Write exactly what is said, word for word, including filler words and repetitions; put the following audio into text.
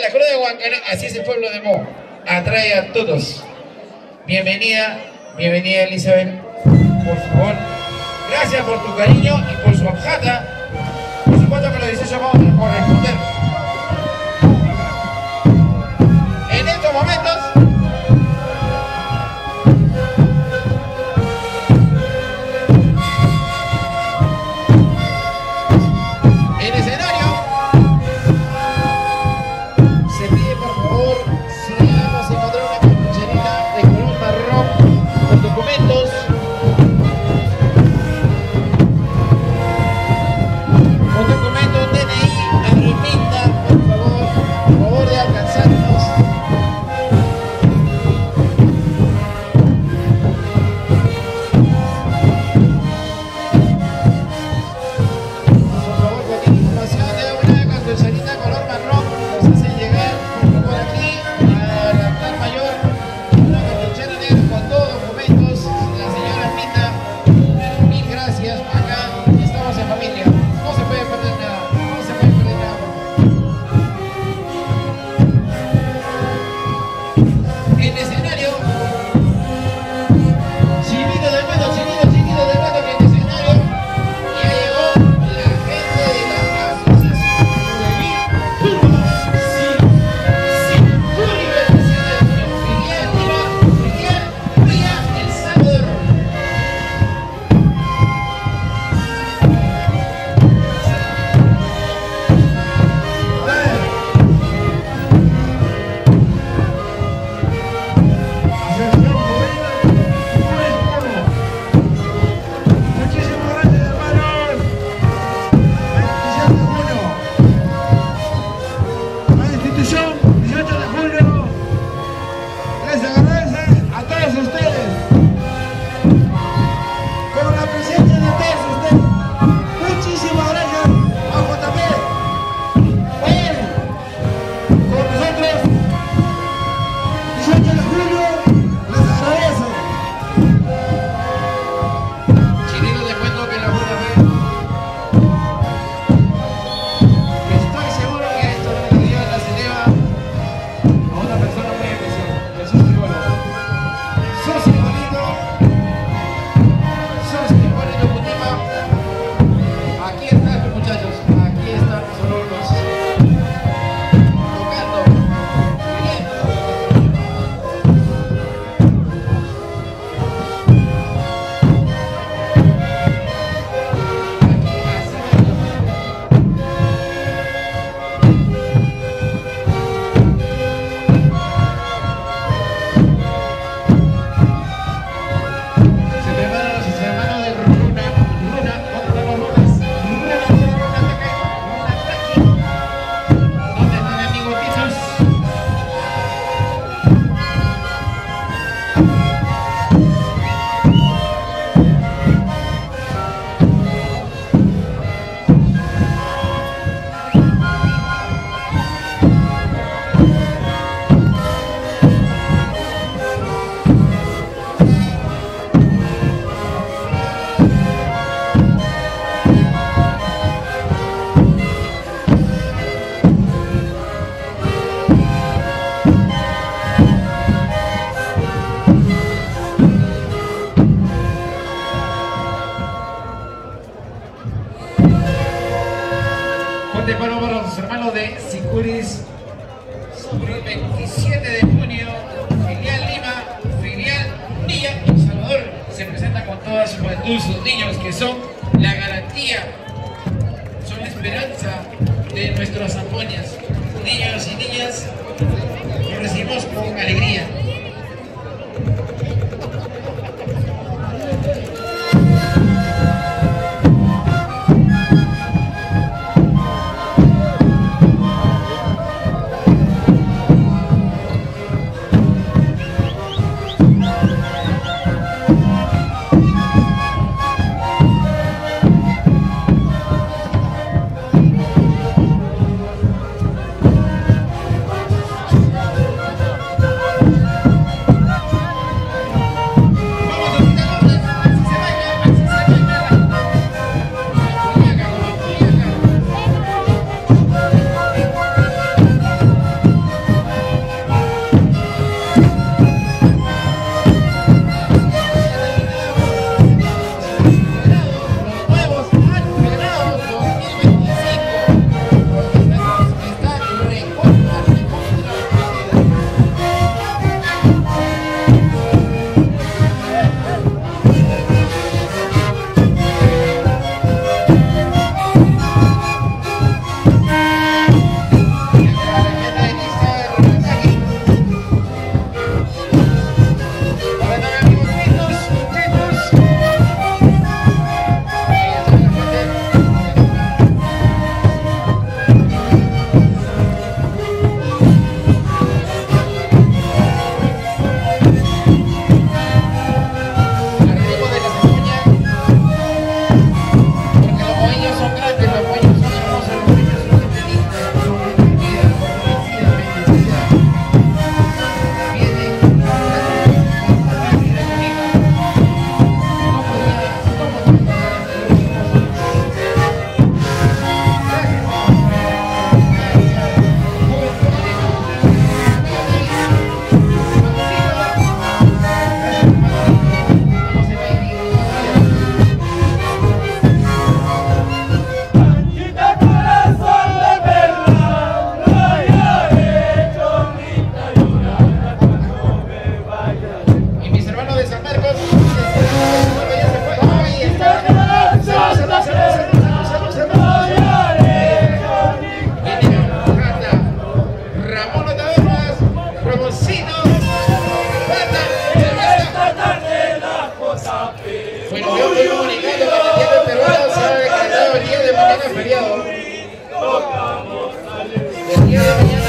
la corona de Huancayo, así es el pueblo de Mo. Atrae a todos. Bienvenida, bienvenida Elizabeth, por favor. Gracias por tu cariño y por su abjata. Por supuesto que los dieciocho vamos a corresponder. En estos momentos, en escenario, se pide por favor si vamos a encontrar una capucherita de color marrón con documentos. Con documentos D N I, Arreminta, por favor, por favor de alcanzarnos. Por favor, cualquier información de una capucherita color marrón nos hacen llegar por aquí al altar mayor. Una capuchera negra con todos documentos. La señora Arreminta, mil gracias. Acá estamos en familia. No se puede perder nada, no se puede perder nada. En escenario, chinitos de mano, chinitos, chinitos de mano, que en escenario ya llegó la gente de la asociación juvenil Fútbol Sicuri veintisiete de junio. Filial Lima, Filial Villa El Salvador. Chinitos, les cuento que la buena vez, que estoy seguro que esto de la día la se eleva a una persona muy especial, Jesús Psicólogo. Socio Igualito, Socio Igualito Putima. Aquí están los muchachos, aquí están los alumnos, tocando, viviendo. Se preparan los hermanos de Runa, Runa, contra los Runas, Runa, Runa, Runa, Taqui, Runa, Taqui. ¿Dónde están mi amigo Titus? Fuerte palo para los hermanos de Sicuris, Sicuri veintisiete de junio, Filial Lima, Filial Villa El Salvador. Se presenta con toda su juventud, sus niños que son la garantía, son la esperanza de nuestras Antonias. Niños y niñas, los recibimos con alegría. día de mañana